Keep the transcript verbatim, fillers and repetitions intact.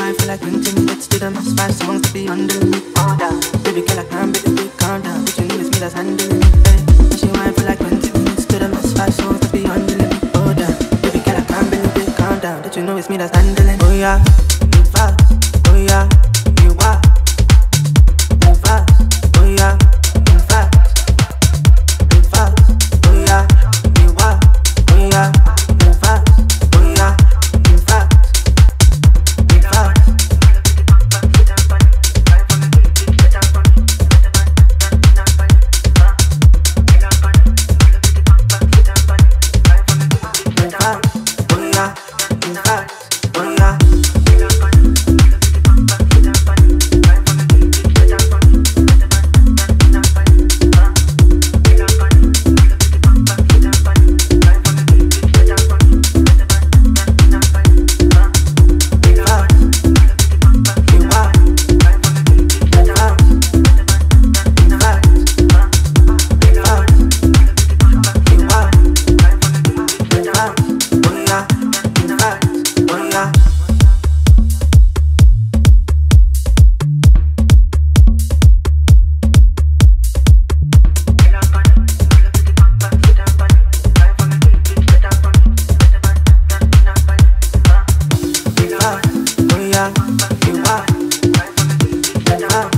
why I feel like twenty minutes to the max. Five songs to be on the limit. Oh, down. Baby girl, I can't beat the big countdown. But you know it's me that's handling it. Hey. She why I feel like twenty minutes to the max. Five songs to be on the limit. Oh, down. Baby girl, I can't beat the big countdown. But you know it's me that's handling it. Oh, yeah. You fast. Oh, yeah. You are. You fast. Oh, yeah. You fast. You fast. Oh, yeah. You are. Oh, yeah. You fast. Oh, yeah. You fast. You fast. You are, you are,